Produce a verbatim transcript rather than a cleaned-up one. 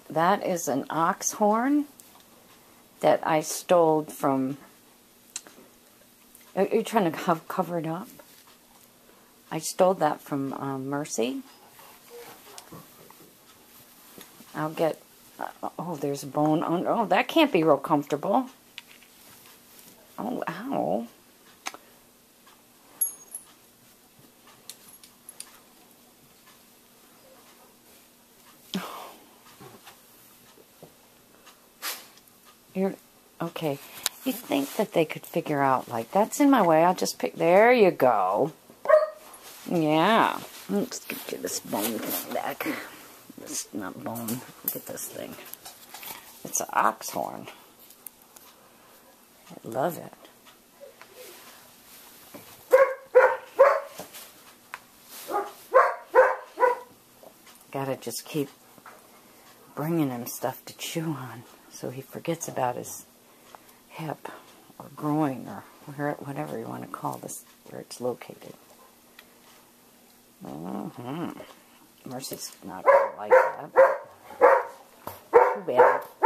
that is an ox horn that I stole from... Are you trying to cover it up? I stole that from um, Mercy. I'll get... Uh, oh, there's a bone. On, oh, that can't be real comfortable. Oh, ow. You're... Okay. You'd think that they could figure out, like, that's in my way. I'll just pick... There you go. Yeah. Let's get this bone thing back. It's not bone. Look at this thing. It's an ox horn. I love it. Gotta just keep bringing him stuff to chew on so he forgets about his hip or groin or where, whatever you want to call this, where it's located. Mm-hmm. Mercy's not going to like that. Too bad.